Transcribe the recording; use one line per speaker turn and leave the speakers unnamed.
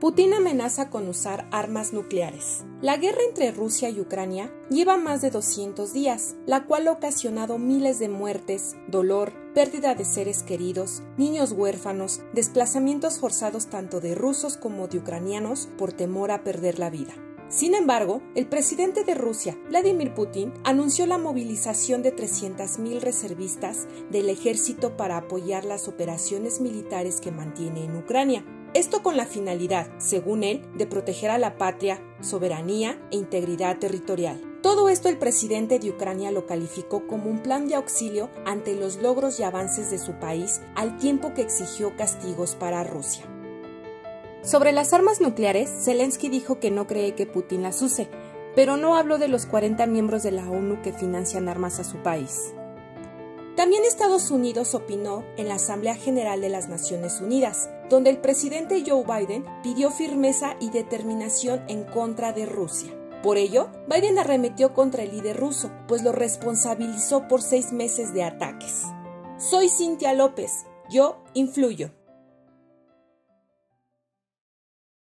Putin amenaza con usar armas nucleares. La guerra entre Rusia y Ucrania lleva más de 200 días, la cual ha ocasionado miles de muertes, dolor, pérdida de seres queridos, niños huérfanos, desplazamientos forzados tanto de rusos como de ucranianos por temor a perder la vida. Sin embargo, el presidente de Rusia, Vladimir Putin, anunció la movilización de 300.000 reservistas del ejército para apoyar las operaciones militares que mantiene en Ucrania. Esto con la finalidad, según él, de proteger a la patria, soberanía e integridad territorial. Todo esto el presidente de Ucrania lo calificó como un plan de auxilio ante los logros y avances de su país, al tiempo que exigió castigos para Rusia. Sobre las armas nucleares, Zelensky dijo que no cree que Putin las use, pero no habló de los 40 miembros de la ONU que financian armas a su país. También Estados Unidos opinó en la Asamblea General de las Naciones Unidas, donde el presidente Joe Biden pidió firmeza y determinación en contra de Rusia. Por ello, Biden arremetió contra el líder ruso, pues lo responsabilizó por 6 meses de ataques. Soy Cintia López, yo influyo.